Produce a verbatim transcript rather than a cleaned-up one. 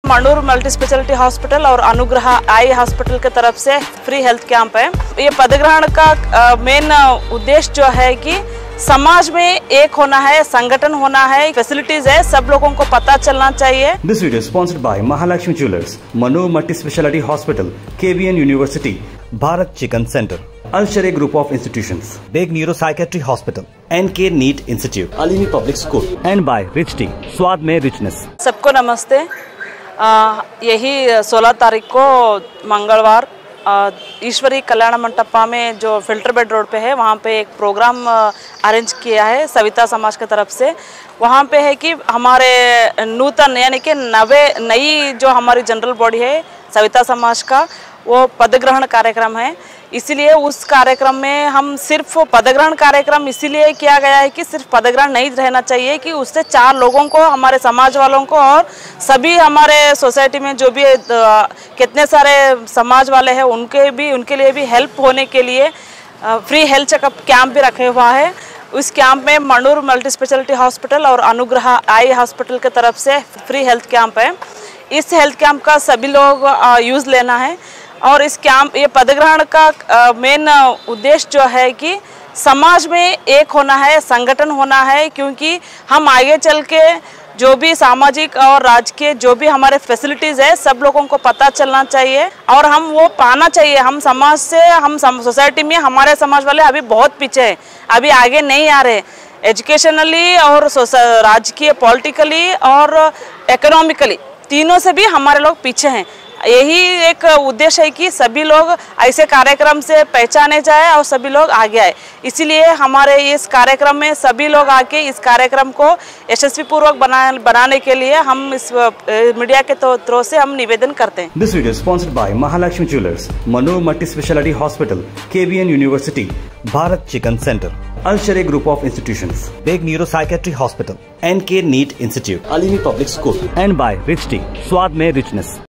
मणूर multi speciality hospital और अनुग्रह eye hospital की तरफ से फ्री हेल्थ कैंप है। ये पदग्रहण का मेन उद्देश्य जो है कि समाज में एक होना है, संगठन होना है, फैसिलिटीज है, सब लोगों को पता चलना चाहिए। This video sponsored by Mahalakshmi jewellers, Manor multi speciality hospital, K V N university, Bharat chicken centre, अल शरे group of institutions, Baig neuro psychiatry hospital, N K NEET institute, Alimi public school and by rich tea, स्वाद में रिचनेस। सबको नमस्ते। आ, यही सोलह तारीख को मंगलवार ईश्वरी कल्याण मंटपा में जो फिल्टर बेड रोड पे है, वहाँ पे एक प्रोग्राम अरेंज किया है सविता समाज की तरफ से। वहाँ पे है कि हमारे नूतन यानी कि नवे नई जो हमारी जनरल बॉडी है सविता समाज का, वो पदग्रहण कार्यक्रम है। इसीलिए उस कार्यक्रम में हम सिर्फ पदग्रहण कार्यक्रम इसीलिए किया गया है कि सिर्फ पदग्रहण नहीं रहना चाहिए, कि उससे चार लोगों को, हमारे समाज वालों को और सभी हमारे सोसाइटी में जो भी कितने सारे समाज वाले हैं उनके भी उनके लिए भी हेल्प होने के लिए फ्री हेल्थ चेकअप कैंप भी रखे हुआ है। उस कैंप में मणूर मल्टी स्पेशलिटी हॉस्पिटल और अनुग्रह आई हॉस्पिटल की तरफ से फ्री हेल्थ कैंप है। इस हेल्थ कैंप का सभी लोग यूज़ लेना है। और इस कैंप ये पदग्रहण का मेन उद्देश्य जो है कि समाज में एक होना है, संगठन होना है, क्योंकि हम आगे चल के जो भी सामाजिक और राजकीय जो भी हमारे फैसिलिटीज़ है सब लोगों को पता चलना चाहिए और हम वो पाना चाहिए। हम समाज से, हम सोसाइटी में हमारे समाज वाले अभी बहुत पीछे हैं, अभी आगे नहीं आ रहे एजुकेशनली और राजकीय, पॉलिटिकली और इकोनॉमिकली, तीनों से भी हमारे लोग पीछे हैं। यही एक उद्देश्य है कि सभी लोग ऐसे कार्यक्रम से पहचाने जाए और सभी लोग आगे आए। इसीलिए हमारे इस कार्यक्रम में सभी लोग आके इस कार्यक्रम को यशस्वी पूर्वक बना बनाने के लिए हम इस मीडिया के थ्रू से हम निवेदन करते हैं। This video sponsored by Mahalakshmi jewellers, Manor multi speciality hospital, K V N university, Bharat chicken centre, अल शरे group of institutions, Baig neuro psychiatry hospital, N K NEET institute, Alimi public school and by rich tea, स्वाद में richness.